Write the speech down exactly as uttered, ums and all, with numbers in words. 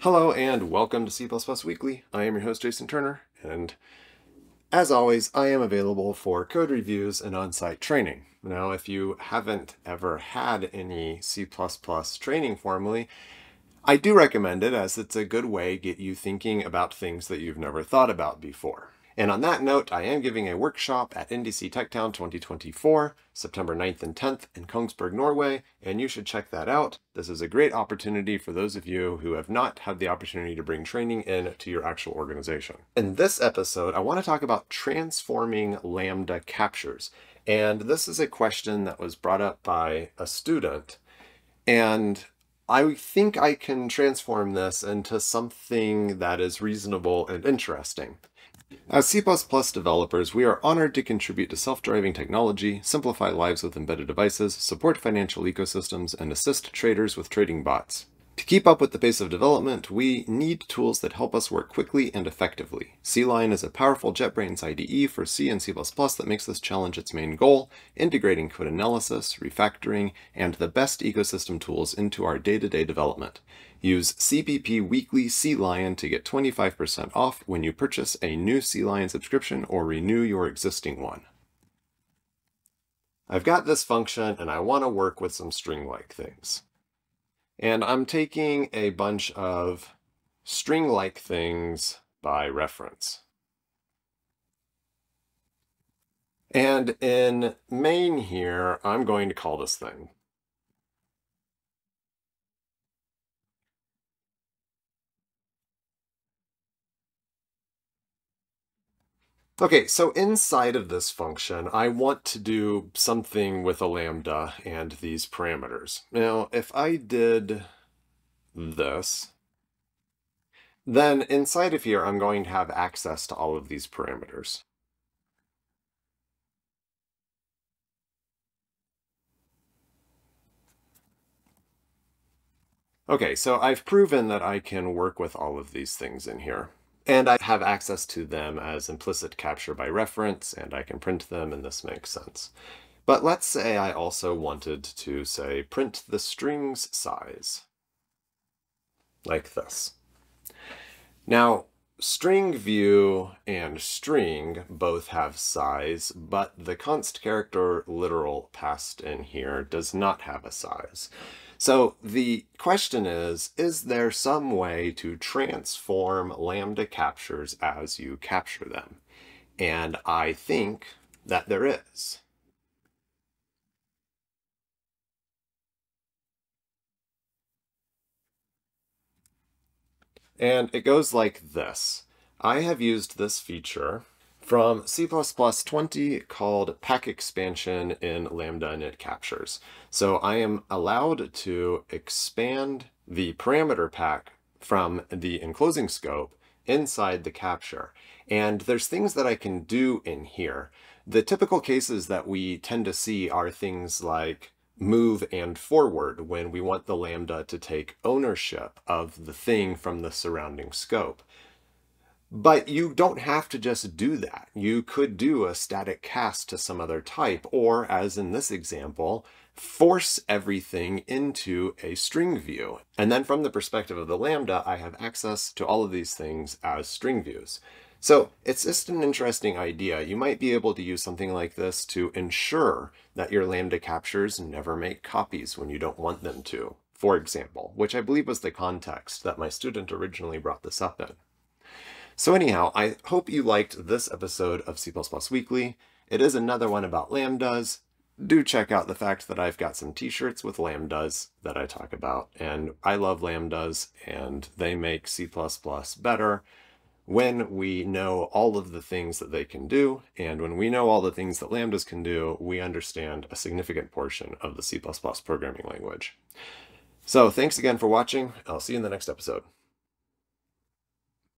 Hello and welcome to C plus plus Weekly. I am your host, Jason Turner, and as always, I am available for code reviews and on-site training. Now, if you haven't ever had any C plus plus training formally, I do recommend it as it's a good way to get you thinking about things that you've never thought about before. And on that note, I am giving a workshop at N D C TechTown twenty twenty-four, September ninth and tenth in Kongsberg, Norway, and you should check that out. This is a great opportunity for those of you who have not had the opportunity to bring training in to your actual organization. In this episode, I want to talk about transforming Lambda captures. And this is a question that was brought up by a student. And I think I can transform this into something that is reasonable and interesting. As C plus plus developers, we are honored to contribute to self-driving technology, simplify lives with embedded devices, support financial ecosystems, and assist traders with trading bots. To keep up with the pace of development, we need tools that help us work quickly and effectively. C-Line is a powerful JetBrains I D E for C and C plus plus that makes this challenge its main goal, integrating code analysis, refactoring, and the best ecosystem tools into our day-to-day development. Use C P P Weekly C-Lion to get twenty-five percent off when you purchase a new C-Lion subscription or renew your existing one. I've got this function and I want to work with some string-like things. And I'm taking a bunch of string-like things by reference. And in main here, I'm going to call this thing. Okay, so inside of this function, I want to do something with a lambda and these parameters. Now, if I did this, then inside of here, I'm going to have access to all of these parameters. Okay, so I've proven that I can work with all of these things in here. And I have access to them as implicit capture by reference, and I can print them, and this makes sense. But let's say I also wanted to, say, print the string's size, like this. Now, string view and string both have size, but the const character literal passed in here does not have a size. So the question is, is there some way to transform lambda captures as you capture them? And I think that there is. And it goes like this. I have used this feature from C plus plus twenty called pack expansion in lambda init captures. So I am allowed to expand the parameter pack from the enclosing scope inside the capture. And there's things that I can do in here. The typical cases that we tend to see are things like move and forward when we want the lambda to take ownership of the thing from the surrounding scope. But you don't have to just do that. You could do a static cast to some other type, or as in this example, force everything into a string view. And then from the perspective of the lambda, I have access to all of these things as string views. So it's just an interesting idea. You might be able to use something like this to ensure that your lambda captures never make copies when you don't want them to, for example, which I believe was the context that my student originally brought this up in. So anyhow, I hope you liked this episode of C plus plus Weekly. It is another one about lambdas. Do check out the fact that I've got some t-shirts with lambdas that I talk about. And I love lambdas, and they make C plus plus better when we know all of the things that they can do. And when we know all the things that lambdas can do, we understand a significant portion of the C plus plus programming language. So thanks again for watching. I'll see you in the next episode.